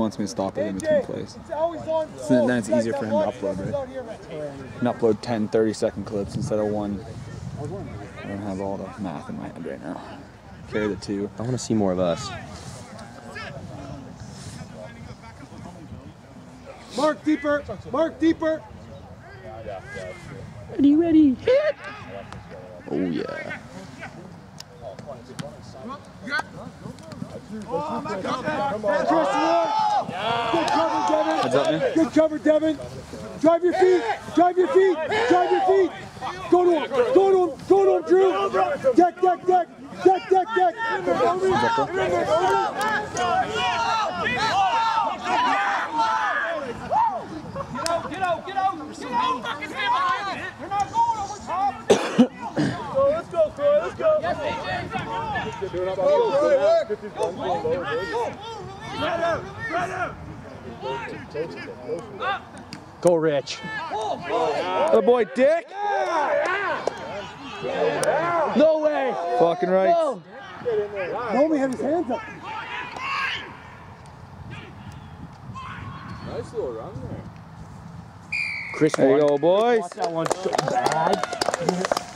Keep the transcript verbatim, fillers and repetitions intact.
wants me to stop it in between plays. So then it's easier for him to upload, right? You can upload ten, thirty second clips instead of one. I don't have all the math in my head right now. Carry the two. I want to see more of us. Mark deeper. Mark deeper. Ready, ready, hit! Oh yeah. Heads up, man. Good cover, Devin. Drive your feet. Drive your feet. Drive your feet. Go to him. Go to him. Go to him, Drew. Deck, deck, deck. Deck, deck, deck. Get out, get out, get out! Fucking stay behind it! You're not going over top! Let's go, Troy, let's go! Yes, A J! Go, Troy, work! Go, Rich. The boy, Dick. No way. Fucking right. No. Homie had his hands up. Nice little run there. Chris, there you go, boys. Watch that one so bad.